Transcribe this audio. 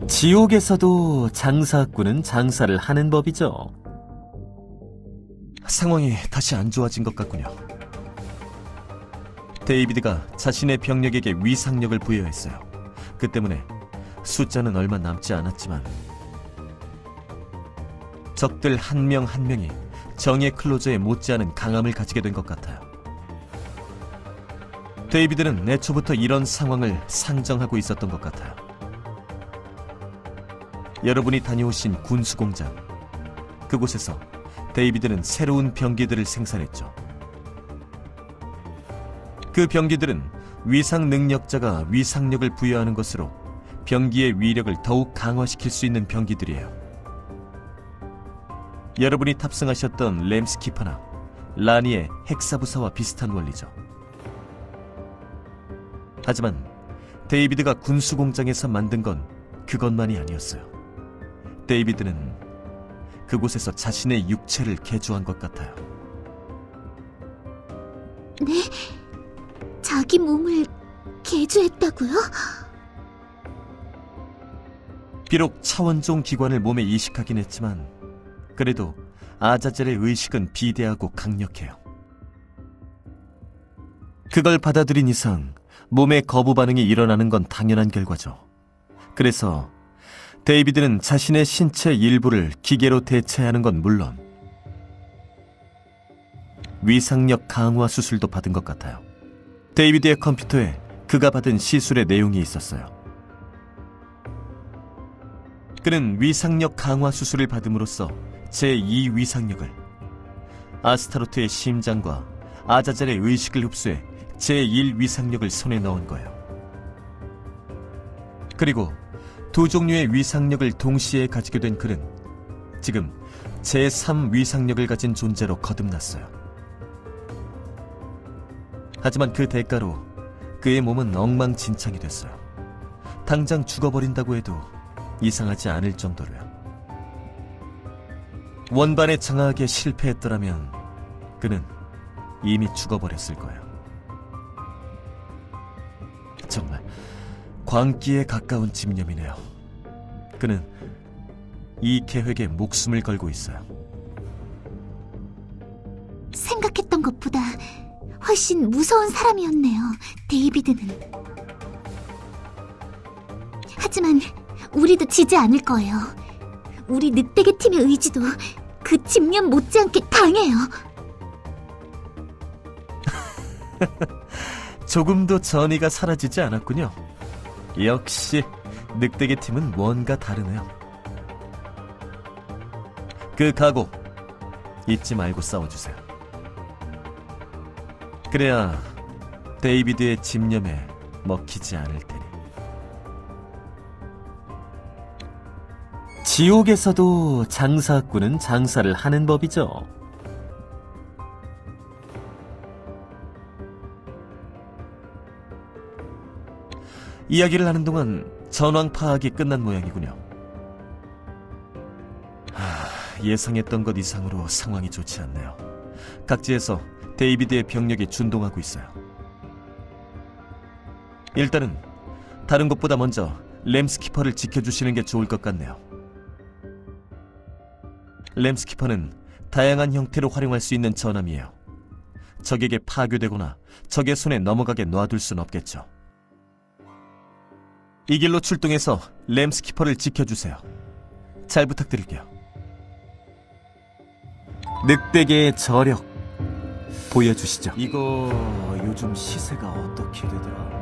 지옥에서도 장사꾼은 장사를 하는 법이죠. 상황이 다시 안 좋아진 것 같군요. 데이비드가 자신의 병력에게 위상력을 부여했어요. 그 때문에 숫자는 얼마 남지 않았지만 적들 한 명 한 명이 정예 클로저에 못지않은 강함을 가지게 된 것 같아요. 데이비드는 애초부터 이런 상황을 상정하고 있었던 것 같아요. 여러분이 다녀오신 군수공장, 그곳에서 데이비드는 새로운 병기들을 생산했죠. 그 병기들은 위상 능력자가 위상력을 부여하는 것으로 병기의 위력을 더욱 강화시킬 수 있는 병기들이에요. 여러분이 탑승하셨던 램스키퍼나 라니의 헥사부사와 비슷한 원리죠. 하지만 데이비드가 군수공장에서 만든 건 그것만이 아니었어요. 데이비드는 그곳에서 자신의 육체를 개조한 것 같아요. 네? 자기 몸을 개조했다고요? 비록 차원종 기관을 몸에 이식하긴 했지만 그래도 아자젤의 의식은 비대하고 강력해요. 그걸 받아들인 이상 몸에 거부 반응이 일어나는 건 당연한 결과죠. 그래서 데이비드는 자신의 신체 일부를 기계로 대체하는 건 물론 위상력 강화 수술도 받은 것 같아요. 데이비드의 컴퓨터에 그가 받은 시술의 내용이 있었어요. 그는 위상력 강화 수술을 받음으로써 제2 위상력을, 아스타로트의 심장과 아자젤의 의식을 흡수해 제1 위상력을 손에 넣은 거예요. 그리고 두 종류의 위상력을 동시에 가지게 된 그는 지금 제3 위상력을 가진 존재로 거듭났어요. 하지만 그 대가로 그의 몸은 엉망진창이 됐어요. 당장 죽어버린다고 해도 이상하지 않을 정도로요. 원반에 장악에 실패했더라면 그는 이미 죽어버렸을 거예요. 정말 광기에 가까운 집념이네요. 그는 이 계획에 목숨을 걸고 있어요. 생각했던 것보다 훨씬 무서운 사람이었네요, 데이비드는. 하지만 우리도 지지 않을 거예요. 우리 늑대계 팀의 의지도 그 집념 못지않게 강해요. 조금도 전의가 사라지지 않았군요. 역시 늑대계 팀은 뭔가 다르네요. 그 각오 잊지 말고 싸워주세요. 그래야 데이비드의 집념에 먹히지 않을 테니. 지옥에서도 장사꾼은 장사를 하는 법이죠. 이야기를 하는 동안 전황 파악이 끝난 모양이군요. 예상했던 것 이상으로 상황이 좋지 않네요. 각지에서 데이비드의 병력이 준동하고 있어요. 일단은 다른 것보다 먼저 램스키퍼를 지켜주시는 게 좋을 것 같네요. 램스키퍼는 다양한 형태로 활용할 수 있는 전함이에요. 적에게 파괴되거나 적의 손에 넘어가게 놔둘 순 없겠죠. 이 길로 출동해서 램스키퍼를 지켜주세요. 잘 부탁드릴게요. 늑대계의 저력 보여주시죠. 이거 요즘 시세가 어떻게 되더라?